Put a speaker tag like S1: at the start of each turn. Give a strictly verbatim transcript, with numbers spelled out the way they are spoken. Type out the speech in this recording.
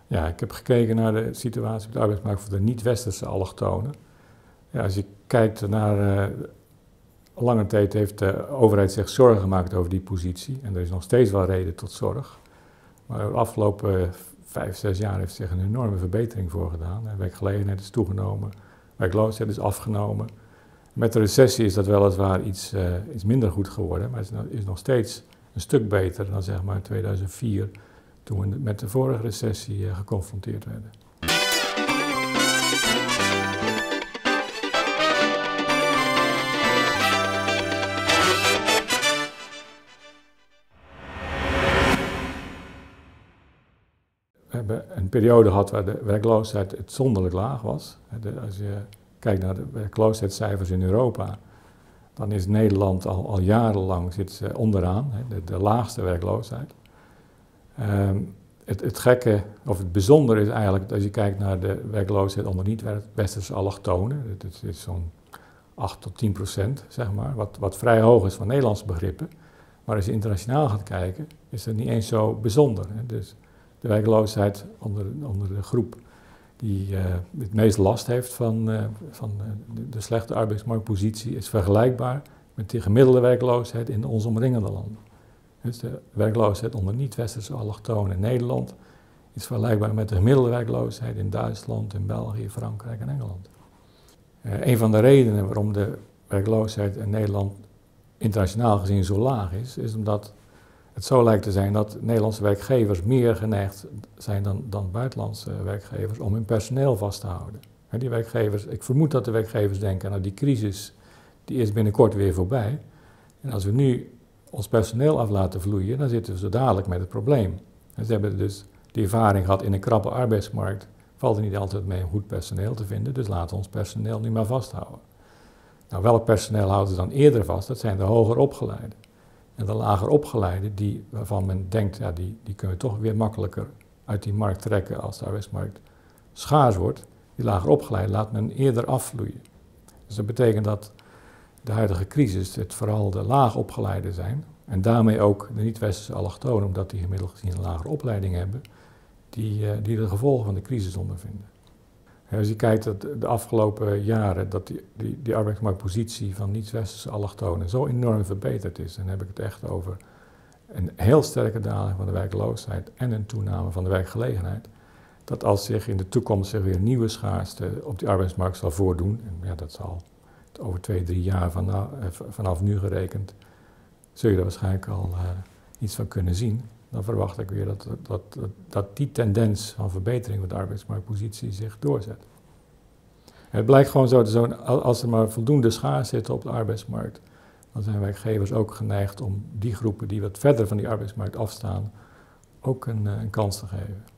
S1: Ja, ik heb gekeken naar de situatie op de arbeidsmarkt voor de niet-westerse allochtonen. Ja, als je kijkt naar... Uh, lange tijd heeft de overheid zich zorgen gemaakt over die positie. En er is nog steeds wel reden tot zorg. Maar de afgelopen vijf, zes jaar heeft zich een enorme verbetering voorgedaan. Werkgelegenheid is toegenomen, werkloosheid is afgenomen. Met de recessie is dat weliswaar iets, uh, iets minder goed geworden, maar het is nog steeds een stuk beter dan zeg maar in tweeduizend vier, toen we met de vorige recessie uh, geconfronteerd werden. We hebben een periode gehad waar de werkloosheid uitzonderlijk laag was. Als je kijkt naar de werkloosheidscijfers in Europa, dan is Nederland al, al jarenlang zit onderaan, de, de laagste werkloosheid. Um, het, het gekke, of het bijzondere is eigenlijk, als je kijkt naar de werkloosheid onder niet-westerse allochtonen, dat is zo'n acht tot tien procent, zeg maar, wat, wat vrij hoog is van Nederlandse begrippen. Maar als je internationaal gaat kijken, is dat niet eens zo bijzonder. Hè. Dus de werkloosheid onder, onder de groep die uh, het meest last heeft van, uh, van uh, de, de slechte arbeidsmarktpositie is vergelijkbaar met de gemiddelde werkloosheid in onze omringende landen. Dus de werkloosheid onder niet-westerse allochtonen in Nederland is vergelijkbaar met de gemiddelde werkloosheid in Duitsland, in België, Frankrijk en Engeland. Uh, een van de redenen waarom de werkloosheid in Nederland internationaal gezien zo laag is, is omdat het zo lijkt te zijn dat Nederlandse werkgevers meer geneigd zijn dan, dan buitenlandse werkgevers om hun personeel vast te houden. En die werkgevers, ik vermoed dat de werkgevers denken, nou die crisis die is binnenkort weer voorbij. En als we nu ons personeel af laten vloeien, dan zitten we zo dadelijk met het probleem. En ze hebben dus die ervaring gehad in een krappe arbeidsmarkt, valt er niet altijd mee om goed personeel te vinden, dus laten we ons personeel nu maar vasthouden. Nou, welk personeel houden ze dan eerder vast? Dat zijn de hoger opgeleiden. En de lager opgeleiden, die, waarvan men denkt, ja, die, die kunnen we toch weer makkelijker uit die markt trekken als de arbeidsmarkt schaars wordt, die lager opgeleiden laat men eerder afvloeien. Dus dat betekent dat de huidige crisis het vooral de laag opgeleiden zijn, en daarmee ook de niet-westerse allochtonen, omdat die gemiddeld gezien een lagere opleiding hebben, die, uh, die de gevolgen van de crisis ondervinden. Als je kijkt dat de afgelopen jaren dat die, die, die arbeidsmarktpositie van niet-westerse allochtonen zo enorm verbeterd is, en dan heb ik het echt over een heel sterke daling van de werkloosheid en een toename van de werkgelegenheid, dat als zich in de toekomst zich weer nieuwe schaarste op die arbeidsmarkt zal voordoen, en ja, dat zal over twee, drie jaar vanaf, vanaf nu gerekend, zul je er waarschijnlijk al uh, iets van kunnen zien. Dan verwacht ik weer dat, dat, dat, dat die tendens van verbetering van de arbeidsmarktpositie zich doorzet. En het blijkt gewoon zo, zo, als er maar voldoende schaars zitten op de arbeidsmarkt, dan zijn werkgevers ook geneigd om die groepen die wat verder van die arbeidsmarkt afstaan, ook een, een kans te geven.